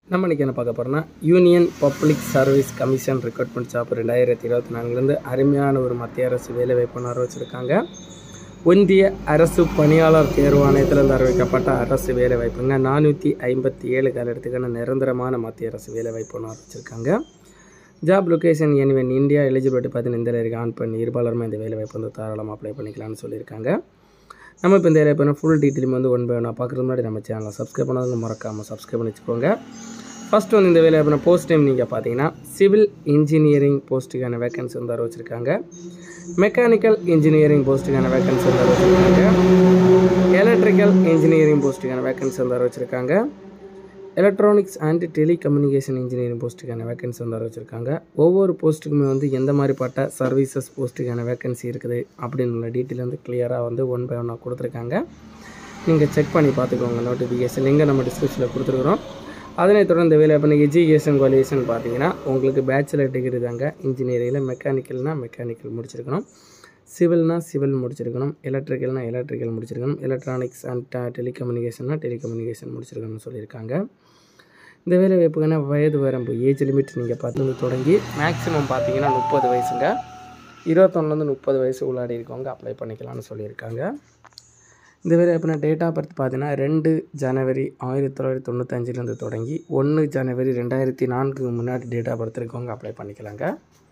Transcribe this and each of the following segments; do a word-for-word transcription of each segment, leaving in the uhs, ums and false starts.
நம்ம இன்றைக்கி என்ன பார்க்க போகிறோம்னா union public service commission recruitment job ரெண்டாயிரத்தி இருபத்தி நாலுலேருந்து அருமையான ஒரு மத்திய அரசு வேலைவாய்ப்பு ஆரம்பிச்சிருக்காங்க. ஒன்றிய அரசு பணியாளர் தேர்வாணையத்திலிருந்து அறிவிக்கப்பட்ட அரசு வேலைவாய்ப்புங்க நானூற்றி ஐம்பத்தி ஏழு காலத்துக்கான நிரந்தரமான மத்திய அரசு வேலைவாய்ப்பு ஆரம்பிச்சிருக்காங்க. Job location anyone India eligibility பார்த்தீங்கன்னா இந்த வரைக்கும் ஆன் பண்ணி இருபாலருமே இந்த வேலைவாய்ப்பு வந்து தாராளமாக அப்ளை பண்ணிக்கலாம்னு சொல்லியிருக்காங்க. நம்ம இப்போ இந்த வேலைவாய்ப்பு ஃபுல் டீட்டெயிலும் வந்து ஒன் பை ஒன்னாக பார்க்குறது முன்னாடி நம்ம சேனலை சப்ஸ்கிரைப் பண்ணாதவங்க மறக்காமல் சப்ஸ்கிரைப் பண்ணி வச்சுக்கோங்க. ஃபஸ்ட்டு வந்து இந்த வேலைவாய்ப்பு போஸ்ட் டைம் நீங்கள் பார்த்தீங்கன்னா சிவில் இன்ஜினியரிங் போஸ்ட்டுக்கான வேகன்சி வந்து அறிவிச்சிருக்காங்க. மெக்கானிக்கல் இன்ஜினியரிங் போஸ்ட்டுக்கான வேகன்சி வந்து அறிவிச்சிருக்காங்க. எலக்ட்ரிக்கல் இன்ஜினியரிங் போஸ்ட்டுக்கான வேகன்சி வந்து அறிவிச்சிருக்காங்க. எலக்ட்ரானிக்ஸ் அண்ட் டெலிகம்யூனிகேஷன் இன்ஜினியரிங் போஸ்ட்டுக்கான வேகன்சி வந்து அறிவிச்சிருக்காங்க. ஒவ்வொரு போஸ்ட்டுக்குமே வந்து எந்த மாதிரிப்பட்ட சர்வீசஸ் போஸ்ட்டுக்கான வேகன்சி இருக்குது அப்படின்னு உள்ள டீட்டெயில் வந்து கிளியராக வந்து ஒன் பை ஒன்னாக கொடுத்துருக்காங்க. நீங்கள் செக் பண்ணி பார்த்துக்கோங்க. நோட்டிஃபிகேஷன் லிங்கை நம்ம டிஸ்கிரிப்ஷனில் கொடுத்துருக்குறோம். அதனை தொடர்ந்து வேலை பண்ண எஜுகேஷன் குவாலிஃபிகேஷன் பார்த்தீங்கன்னா உங்களுக்கு பேச்சுலர் டிகிரி தாங்க. இன்ஜினியரிங்கில் மெக்கானிக்கல்னால் மெக்கானிக்கல் முடிச்சிருக்கணும், சிவில்னால் சிவில் முடிச்சிருக்கணும், எலக்ட்ரிக்கல்னால் எலக்ட்ரிக்கல் முடிச்சிருக்கணும், எலக்ட்ரானிக்ஸ் அண்ட் டெலிகம்யூனிகேஷன்னா டெலிகம்யூனிகேஷன் முடிச்சிருக்கணும்னு சொல்லியிருக்காங்க. இந்த வேலை வாய்ப்புக்கான வயது வரம்பு ஏஜ் லிமிட் நீங்கள் பார்த்து தொடங்கி மேக்ஸிமம் பார்த்தீங்கன்னா முப்பது வயசுங்க. இருபத்தொன்னுலேருந்து முப்பது வயசு உள்ளாடி இருக்கவங்க அப்ளை பண்ணிக்கலாம்னு சொல்லியிருக்காங்க. இந்த வேலை வாய்ப்புனா டேட் ஆஃப் பர்த் பார்த்தீங்கன்னா ரெண்டு ஜனவரி ஆயிரத்தி தொள்ளாயிரத்தி தொண்ணூத்தஞ்சிலேருந்து தொடங்கி ஒன்று ஜனவரி ரெண்டாயிரத்தி நான்குக்கு முன்னாடி டேட் ஆஃப் பர்த் இருக்கவங்க அப்ளை பண்ணிக்கலாங்க.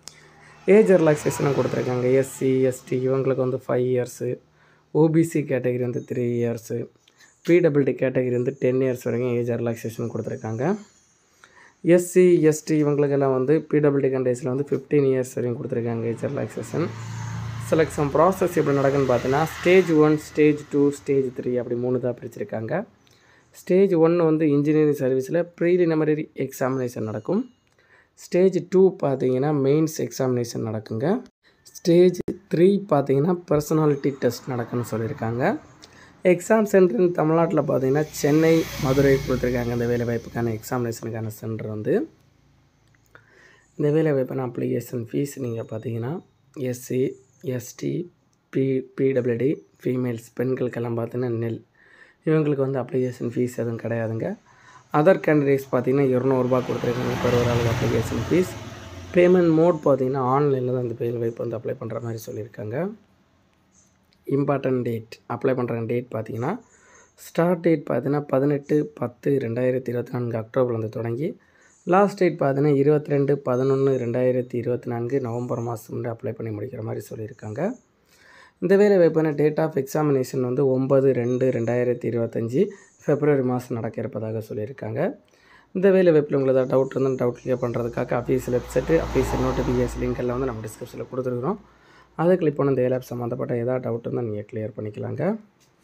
ஏஜ் ரிலாக்ஸேஷனும் கொடுத்துருக்காங்க. எஸ்சி எஸ்டி இவங்களுக்கு வந்து ஃபைவ் இயர்ஸு, ஓபிசி கேட்டகரி வந்து த்ரீ இயர்ஸு, பிடபிள்டி கேட்டகரி வந்து டென் இயர்ஸ் வரைக்கும் ஏஜ் ரிலாக்ஸேஷன் கொடுத்துருக்காங்க. எஸ்சி எஸ்டி இவங்களுக்கெல்லாம் வந்து பிடபிள்டி கண்டேஜில் வந்து ஃபிஃப்டீன் இயர்ஸ் வரைக்கும் கொடுத்துருக்காங்க ஏஜ் ரிலாக்ஸேஷன். செலக்ஷன் ப்ராசஸ் எப்படி நடக்குன்னு பார்த்தீங்கன்னா stage one, stage two, stage three அப்படி மூணு தான் பிரிச்சிருக்காங்க. ஸ்டேஜ் ஒன்று வந்து இன்ஜினியரிங் சர்வீஸில் ப்ரீலிமினரி எக்ஸாமினேஷன் நடக்கும். ஸ்டேஜ் டூ பார்த்தீங்கன்னா மெயின்ஸ் எக்ஸாமினேஷன் நடக்குங்க. ஸ்டேஜ் த்ரீ பார்த்தீங்கன்னா பர்சனாலிட்டி டெஸ்ட் நடக்குன்னு சொல்லியிருக்காங்க. எக்ஸாம் சென்டர் தமிழ்நாட்டில் பார்த்தீங்கன்னா சென்னை, மதுரை கொடுத்துருக்காங்க. இந்த வேலை வாய்ப்புக்கான எக்ஸாமினேஷனுக்கான சென்டர் வந்து இந்த வேலை வாய்ப்பான அப்ளிகேஷன் ஃபீஸ் நீங்கள் பார்த்தீங்கன்னா SC ST P PWD females பெண்களுக்கெல்லாம் பார்த்தீங்கன்னா நெல் இவங்களுக்கு வந்து அப்ளிகேஷன் ஃபீஸ் எதுவும் கிடையாதுங்க. அதர் கேண்டிடேட்ஸ் பார்த்தீங்கன்னா இரநூறுபா கொடுத்துருக்காங்க per ஒரு ஆளுக்கு அப்ளிகேஷன் ஃபீஸ். பேமெண்ட் மோட் பார்த்தீங்கன்னா ஆன்லைனில் தான் இந்த வேலை வாய்ப்பு வந்து அப்ளை பண்ணுற மாதிரி சொல்லியிருக்காங்க. இம்பார்ட்டன்ட் டேட் அப்ளை பண்ணுற டேட் பார்த்தீங்கன்னா ஸ்டார்ட் டேட் பார்த்தீங்கன்னா பதினெட்டு பத்து ரெண்டாயிரத்தி இருபத்தி நான்கு அக்டோபர்லேருந்து தொடங்கி லாஸ்ட் டேட் பார்த்தீங்கன்னா இருபத்தி ரெண்டு பதினொன்று ரெண்டாயிரத்தி இருபத்தி நான்கு நவம்பர் மாதம் வந்து அப்ளை பண்ணி முடிக்கிற மாதிரி சொல்லியிருக்காங்க. இந்த வேலை வாய்ப்பான டேட் ஆஃப் எக்ஸாமினேஷன் வந்து ஒம்பது ரெண்டு ரெண்டாயிரத்தி இருபத்தஞ்சி ஃபெப்ரவரி மாதம் நடக்க இருப்பதாக சொல்லியிருக்காங்க. இந்த வேலை வாய்ப்பில் உங்களுக்கு ஏதாவது டவுட் இருந்தால் டவுட் கிளியர் பண்ணுறதுக்காக official website official notification link எல்லாம் வந்து நம்ம டிஸ்கிரிப்ஷனில் கொடுத்துருக்குறோம். அதை கிளிக் பண்ண இந்த வேலை சம்மந்தப்பட்ட ஏதாவது டவுட் இருந்தால் நீங்கள் கிளியர் பண்ணிக்கலாங்க.